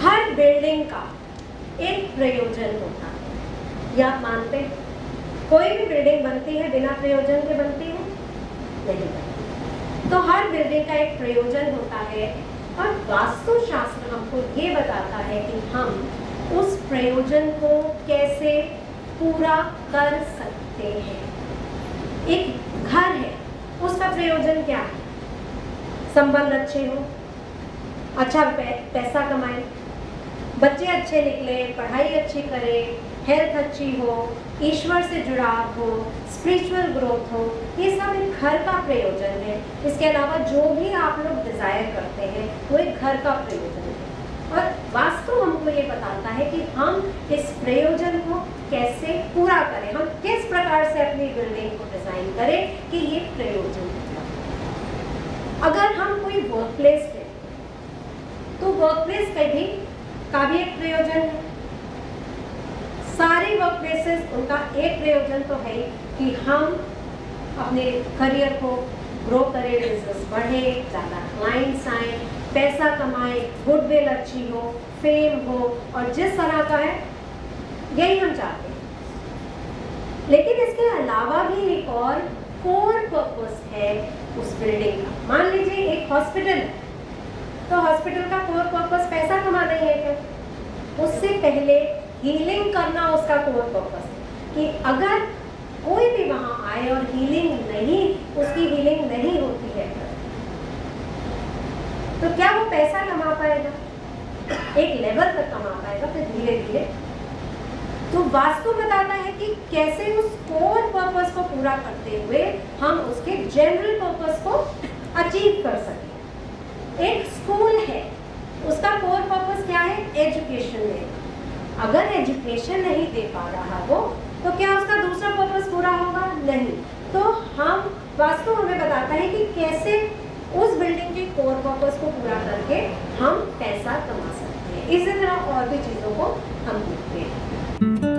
हर building का एक प्रयोजन होता है। ये आप मानते हैं? कोई भी बिल्डिंग बनती है बिना प्रयोजन के बनती है? नहीं बनती। तो हर बिल्डिंग का एक प्रयोजन होता है और वास्तुशास्त्र हमको ये बताता है कि हम उस प्रयोजन को कैसे पूरा कर सकते हैं। एक घर है, उसका प्रयोजन क्या है? संबंध अच्छे हो, अच्छा पैसा कमाए, बच्चे अच्छे निकले, पढ़ाई अच्छी करें, हेल्थ अच्छी हो, ईश्वर से जुड़ाव हो, स्पिरिचुअल ग्रोथ हो, ये सब एक घर का प्रयोजन है। इसके अलावा जो भी आप लोग डिजायर करते हैं वो एक घर का प्रयोजन है। और वास्तु हमको ये बताता है कि हम इस प्रयोजन को कैसे पूरा करें, हम किस प्रकार से अपनी बिल्डिंग को डिजाइन करें कि ये प्रयोजन है। अगर हम कोई वर्क प्लेस है तो वर्क प्लेस का भी एक प्रयोजन है। सारे वर्क प्लेसेस उनका एक प्रयोजन तो है कि हम अपने करियर को ग्रो करें, बिजनेस बढ़े, ज़्यादा क्लाइंट्स आए, पैसा कमाए, गुडविल अच्छी हो, फेम हो और जिस तरह का है यही हम चाहते हैं। लेकिन इसके अलावा भी एक और कोर पर्पस है उस बिल्डिंग का। मान लीजिए एक हॉस्पिटल है, तो हॉस्पिटल का कोर पर्पस पैसा कमाना ही है क्या? उससे पहले हीलिंग करना उसका कोर पर्पस है कि अगर कोई भी वहां आए और उसकी हीलिंग नहीं होती है तो क्या वो पैसा कमा पाएगा? एक लेवल तक कमा पाएगा, फिर धीरे धीरे। तो वास्तु बताता है कि कैसे उस कोर पर्पस को पूरा करते हुए हम उसके जनरल पर्पस को अचीव कर सकें। एक स्कूल है, उसका कोर पर्पस क्या है? एजुकेशन देना। अगर एजुकेशन नहीं दे पा रहा हो तो क्या उसका दूसरा पर्पस पूरा होगा? नहीं। तो हम वास्तु हमें बताता है कि कैसे उस बिल्डिंग के कोर पर्पस को पूरा करके हम पैसा कमा सकते हैं। इसी तरह और भी चीज़ों को हम देखते हैं।